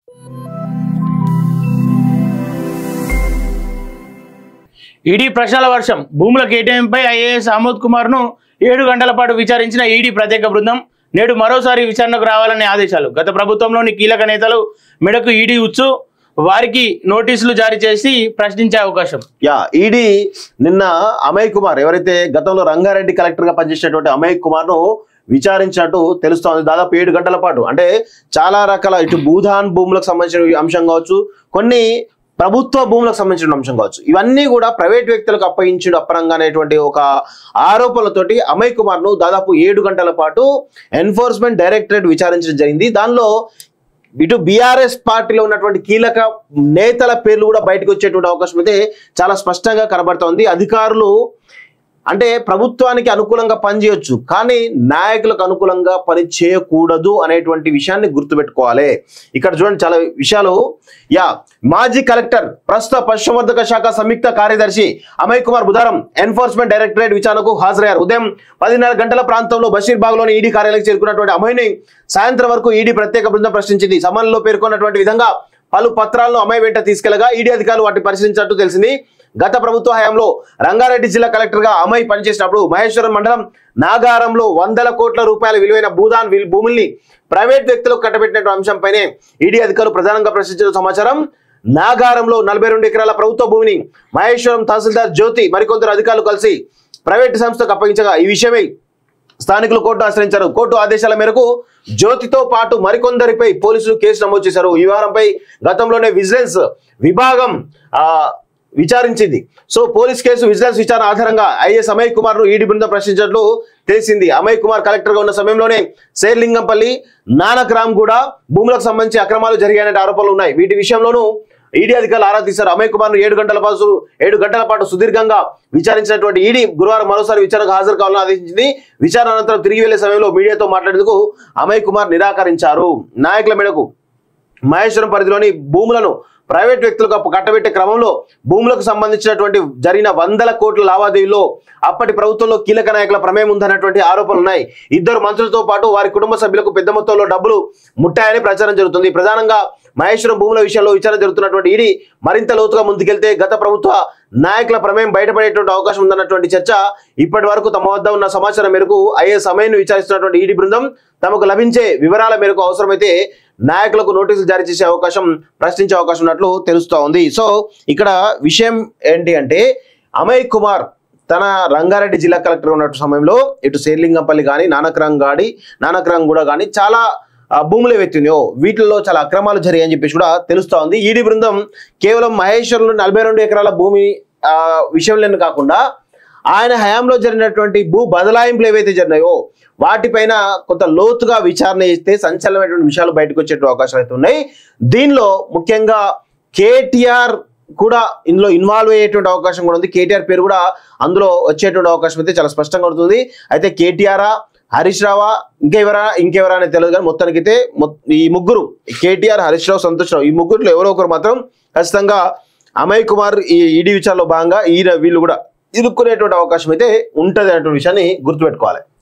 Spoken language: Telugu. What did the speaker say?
ఈడీ ప్రశ్నల వర్షం. భూముల కేటాయింపై ఐఏఎస్ ఆమోద్ కుమార్ ను 7 గంటల పాటు విచారించిన ఈడీ ప్రత్యేక బృందం నేడు మరోసారి విచారణకు రావాలనే ఆదేశాలు. గత ప్రభుత్వంలోని కీలక నేతలు మెడకు ఈడీ ఉచ్చు, వారికి నోటీసులు జారీ చేసి ప్రశ్నించే అవకాశం. ఈడీ నిన్న అమయ్ కుమార్, ఎవరైతే గతంలో రంగారెడ్డి కలెక్టర్ గా పనిచేసినటువంటి అమయ్ కుమార్ ను విచారించినట్టు తెలుస్తోంది. దాదాపు 7 గంటల పాటు. అంటే చాలా రకాల ఇటు భూదాన్ భూములకు సంబంధించిన అంశం కావచ్చు, కొన్ని ప్రభుత్వ భూములకు సంబంధించిన అంశం కావచ్చు, ఇవన్నీ కూడా ప్రైవేట్ వ్యక్తులకు అప్పగించడం అప్పరంగా అనేటువంటి ఒక ఆరోపణలతోటి అమయ్ కుమార్ ను దాదాపు 7 గంటల పాటు ఎన్ఫోర్స్మెంట్ డైరెక్టరేట్ విచారించడం జరిగింది. దానిలో ఇటు బీఆర్ఎస్ పార్టీలో ఉన్నటువంటి కీలక నేతల పేర్లు కూడా బయటకు వచ్చేటువంటి అవకాశం అయితే చాలా స్పష్టంగా కనబడుతోంది. అధికారులు అంటే ప్రభుత్వానికి అనుకూలంగా పనిచేయొచ్చు, కానీ నాయకులకు అనుకూలంగా పని చేయకూడదు అనేటువంటి విషయాన్ని గుర్తుపెట్టుకోవాలి. ఇక్కడ చూడండి చాలా విషయాలు. మాజీ కలెక్టర్ ప్రస్తుత పశుసంవర్ధక శాఖ సంయుక్త కార్యదర్శి అమయ్ కుమార్ బుధవారం ఎన్ఫోర్స్మెంట్ డైరెక్టరేట్ విచారణకు హాజరయ్యారు. ఉదయం 10:30 గంటల ప్రాంతంలో బషీర్బాగ్లోని ఈడీ కార్యాలయానికి చేరుకున్నటువంటి అమయ్ని సాయంత్రం వరకు ఈడీ ప్రత్యేక బృందం ప్రశ్నించింది. సమన్లో పేర్కొన్నటువంటి విధంగా పలు పత్రాలను అమయ్ వెంట తీసుకెళ్లగా ఈడీ అధికారులు వాటిని పరిశీలించినట్టు తెలిసింది. గత ప్రభుత్వ హయాంలో రంగారెడ్డి జిల్లా కలెక్టర్ గా అమయ్ పనిచేసినప్పుడు మహేశ్వరం మండలం నాగారంలో 100 కోట్ల రూపాయల విలువైన భూదాన్ భూముల్ని ప్రైవేట్ వ్యక్తులకు కట్టబెట్టిన అంశంపైనే ఈడీ అధికారులు ప్రధానంగా ప్రశ్నించిన సమాచారం. నాగారంలో 42 ఎకరాల ప్రభుత్వ భూమిని మహేశ్వరం తహసీల్దార్ జ్యోతి మరికొందరు అధికారులు కలిసి ప్రైవేట్ సంస్థకు అప్పగించగా ఈ విషయమై స్థానికులు కోర్టు ఆశ్రయించారు. కోర్టు ఆదేశాల మేరకు జ్యోతితో పాటు మరికొందరిపై పోలీసులు కేసు నమోదు చేశారు. ఈ వ్యవహారంపై గతంలోనే విజిలెన్స్ విభాగం విచారించింది. సో పోలీస్ కేసు విజిలెన్స్ విచారణ ఆధారంగా ఐఏఎస్ అమయ్ కుమార్ ను ఈడీ బృందం ప్రశ్నించినట్లు తెలిసింది. అమయ్ కుమార్ కలెక్టర్ గా ఉన్న సమయంలోనే శేర్లింగంపల్లి, నానక్రామ్ కూడా భూములకు సంబంధించి అక్రమాలు జరిగాయనే ఆరోపణలు ఉన్నాయి. వీటి విషయంలోనూ ఈడీ అధికారులు ఆరా తీశారు. అమయ్ కుమార్ ను 7 గంటల పాటు సుదీర్ఘంగా విచారించినటువంటి ఈడీ గురువారం మరోసారి విచారణకు హాజరు కావాలని ఆదేశించింది. విచారణ అనంతరం తిరిగి వెళ్లే సమయంలో మీడియాతో మాట్లాడేందుకు అమయ్ కుమార్ నిరాకరించారు. నాయకుల మేరకు మహేశ్వరం పరిధిలోని భూములను ప్రైవేట్ వ్యక్తులకు కట్టబెట్టే క్రమంలో భూములకు సంబంధించినటువంటి జరిగిన 100 కోట్ల లావాదేవీలో అప్పటి ప్రభుత్వంలో కీలక నాయకుల ప్రమేయం ఉందన్నటువంటి ఆరోపణలు ఉన్నాయి. 2 మంత్రులతో పాటు వారి కుటుంబ సభ్యులకు పెద్ద మొత్తంలో డబ్బులు ముట్టాయని ప్రచారం జరుగుతుంది. ప్రధానంగా మహేశ్వరం భూముల విషయంలో విచారణ జరుగుతున్నటువంటి ఈడీ మరింత లోతుగా ముందుకెళ్తే గత ప్రభుత్వ నాయకుల ప్రమేయం బయటపడేటువంటి అవకాశం ఉందన్నటువంటి చర్చ. ఇప్పటి వరకు తమ వద్ద ఉన్న సమాచారం మేరకు ఐఏఎస్ అమయ్ను విచారిస్తున్నటువంటి ఈడీ బృందం తమకు లభించే వివరాల మేరకు అవసరమైతే నాయకులకు నోటీసులు జారీ చేసే అవకాశం, ప్రశ్నించే అవకాశం ఉన్నట్లు తెలుస్తూ ఉంది. సో ఇక్కడ విషయం ఏంటి అంటే అమయ్ కుమార్ తన రంగారెడ్డి జిల్లా కలెక్టర్ ఉన్నటువంటి సమయంలో ఇటు శేర్లింగంపల్లి కానీ నానక్రామ్ కూడా కానీ చాలా భూములు ఎత్తిందో వీటిల్లో చాలా అక్రమాలు జరిగాయని చెప్పేసి కూడా తెలుస్తూ ఉంది. ఈడీ బృందం కేవలం మహేశ్వరంలో 42 ఎకరాల భూమి విషయంలోనే కాకుండా ఆయన హయాంలో జరిగినటువంటి భూ బదలాయింపులు ఏవైతే జరిగినాయో వాటిపైన కొంత లోతుగా విచారణ చేస్తే సంచలనమైనటువంటి విషయాలు బయటకు వచ్చేటువంటి అవకాశాలు అయితే ఉన్నాయి. దీనిలో ముఖ్యంగా కేటీఆర్ కూడా ఇందులో ఇన్వాల్వ్ అయ్యేటువంటి అవకాశం కూడా ఉంది. కేటీఆర్ పేరు కూడా అందులో వచ్చేటువంటి అవకాశం అయితే చాలా స్పష్టంగా ఉంటుంది. అయితే కేటీఆర్, హరీష్ రావా, ఇంకెవరా అనేది తెలియదు, కానీ మొత్తానికైతే ఈ ముగ్గురు కేటీఆర్, హరీష్ రావు, సంతోష్ రావు, ఈ ముగ్గురులో ఎవరో ఒకరు మాత్రం ఖచ్చితంగా అమయ్ కుమార్ ఈ ఈడీ విచారణలో భాగంగా వీళ్ళు కూడా ఇరుక్కునేటువంటి అవకాశం అయితే ఉంటుంది అనేటువంటి విషయాన్ని గుర్తుపెట్టుకోవాలి.